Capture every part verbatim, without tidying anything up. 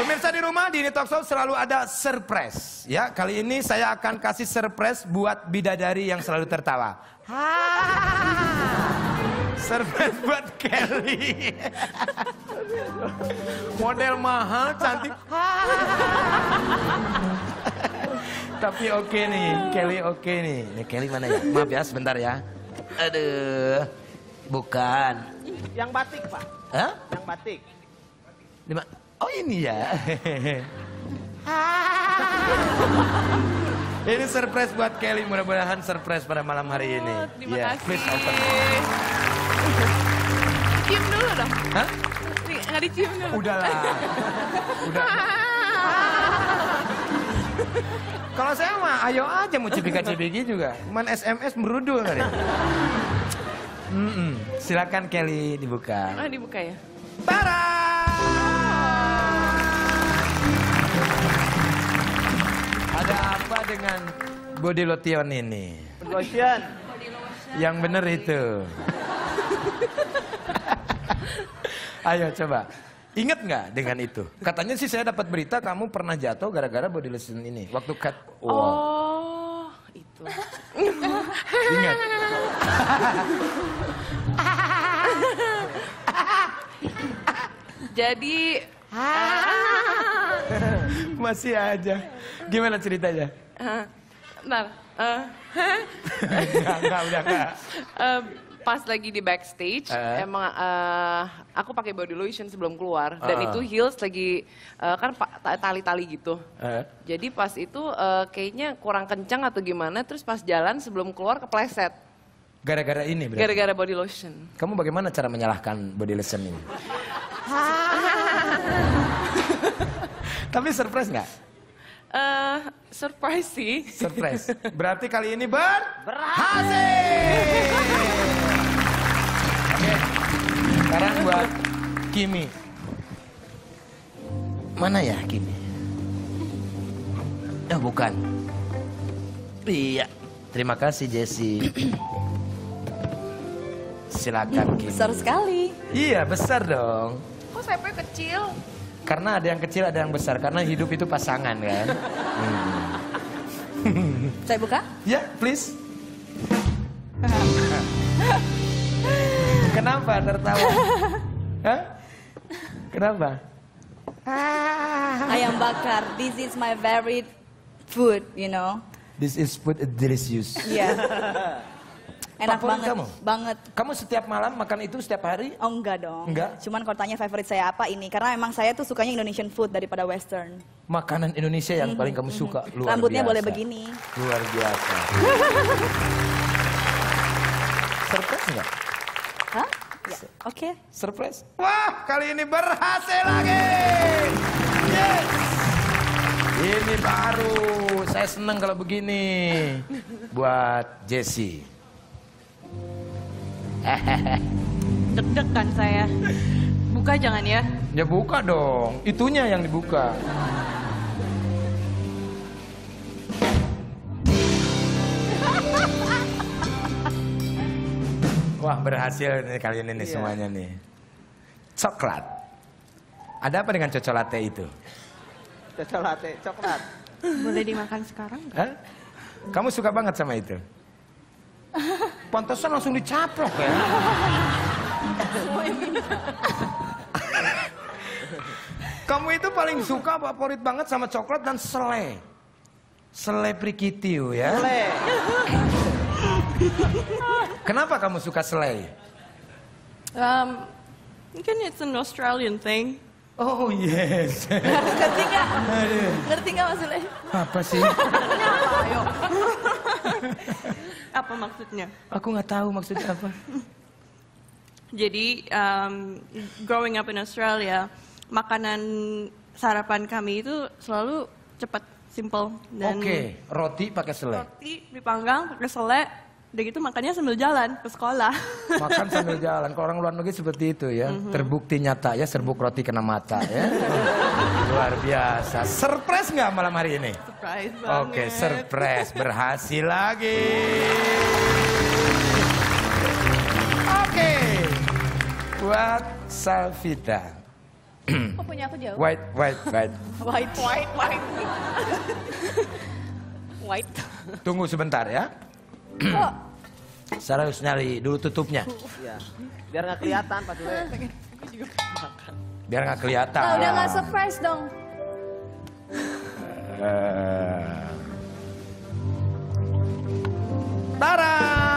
Pemirsa di rumah, di Ini Talk Show selalu ada surprise. Ya, kali ini saya akan kasih surprise buat bidadari yang selalu tertawa. Surprise buat Kelly. Model mahal, cantik. Tapi oke nih, Kelly oke nih. Ini Kelly mana ya? Maaf ya, sebentar ya. Aduh, bukan. Yang batik, Pak. Hah? Yang batik. Lima. Oh ini ya. Ini surprise buat Kelly. Mudah-mudahan surprise pada malam hari ini. Oh, terima yeah, kasih. please open. Cium dulu dong. Hah? Nggak dicium dulu. Udahlah. Udah. Kalau saya mah ayo aja mau cipika-cipiki juga. Cuman S M S merudul tadi. Mm -mm. Silakan Kelly dibuka. Ah, dibuka ya. Tara! Ada apa dengan body lotion ini? Lotion. Yang bener itu. Ayo coba. Ingat nggak dengan itu? Katanya sih saya dapat berita kamu pernah jatuh gara-gara body lotion ini. Waktu cut. Wow. Oh, itu. Ingat. Jadi Masih aja. Gimana ceritanya? uh, Bentar. Uh, Enggak, enggak, udah enggak. uh, pas lagi di backstage, Uh. emang uh, aku pakai body lotion sebelum keluar. Dan Uh. itu heels lagi, uh, kan pa- ta- tali-tali gitu. Uh. Jadi pas itu uh, kayaknya kurang kencang atau gimana, terus pas jalan sebelum keluar kepleset. Gara-gara ini berarti? Gara-gara body lotion. Kamu bagaimana cara menyalahkan body lotion ini? Tapi surprise nggak? Uh, surprise sih. Surprise. Berarti kali ini ber berhasil. Oke. Sekarang buat Kimi. Mana ya Kimi? Oh bukan. Iya. Terima kasih Jessie. Silakan Kimi. Besar sekali. Iya besar dong. Kok sayapnya kecil? Karena ada yang kecil, ada yang besar. Karena hidup itu pasangan kan. Hmm. Saya buka? Ya, please. Kenapa tertawa? Hah? Kenapa? Ayam bakar. This is my favorite food, you know. This is food delicious. Iya. Enak Favorit banget. kamu? Banget. Kamu setiap malam makan itu setiap hari? Oh enggak dong. Enggak? Cuman kalau tanya favorite saya apa ini. Karena emang saya tuh sukanya Indonesian food daripada Western. Makanan Indonesia yang paling kamu suka. Luar Rambutnya biasa. boleh begini. Luar biasa. Surprise enggak? Hah? Ya, oke. Surprise. Wah, kali ini berhasil lagi. Yes. Ini baru. Saya senang kalau begini. Buat Jessie. Deg-degan saya. Buka jangan ya. Ya buka dong. Itunya yang dibuka. Wah berhasil nih kali ini nih Iya. semuanya nih. Coklat. Ada apa dengan cocolate itu? Coklat, coklat. Boleh dimakan sekarang? Hah? Kamu suka banget sama itu? Pantesan langsung dicaplok ya. Kamu itu paling suka favorit banget sama coklat dan selai. Selai prikitiu ya. Boleh. Kenapa kamu suka selai? Um, mungkin it's an Australian thing. Oh yes. Ngerti nggak? Ngerti nggak maksudnya? Apa sih? Apa maksudnya? Aku nggak tahu maksudnya apa. Jadi um, growing up in Australia, makanan sarapan kami itu selalu cepat, simple dan Oke, roti pakai selai. roti dipanggang pakai selai. Udah gitu makannya sambil jalan ke sekolah. Makan sambil jalan. Kalau orang luar negeri seperti itu ya. Terbukti nyata ya, serbuk roti kena mata ya. Luar biasa. Surprise nggak malam hari ini? Surprise banget. Oke, surprise. Berhasil lagi. Oke. Buat Salvita. Kok punya aku jauh? White, white, white. White. White, white. White. Tunggu sebentar ya. Kok? Sarah harus nyari dulu tutupnya. Iya. Biar nggak kelihatan Pak Sule. Biar nggak kelihatan. Nah, udah nggak surprise dong. Eh. Tara!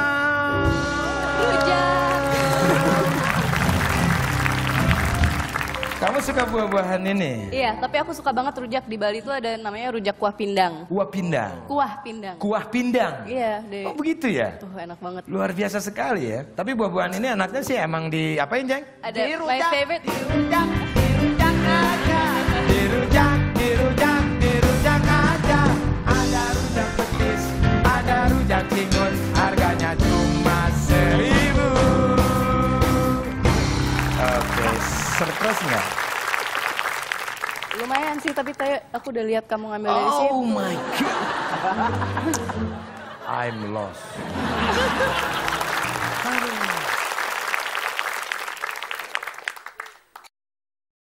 Rujak. Kamu suka buah-buahan ini? Iya, tapi aku suka banget rujak di Bali tuh ada namanya rujak kuah pindang. Kuah pindang. Kuah pindang. Kuah pindang. Iya, deh. Oh begitu ya? Tuh enak banget. Luar biasa sekali ya. Tapi buah-buahan ini anaknya sih emang di apain, Jeng? Ada my Dirujak, favorite. dirujak, dirujak aja. Dirujak, dirujak, dirujak aja. Ada rujak petis, ada rujak cingur, harganya cuma seribu. Oke, surprise nggak? Lumayan sih, tapi tadi aku udah lihat kamu ngambil dari situ. Oh my god. I'm lost. Aduh.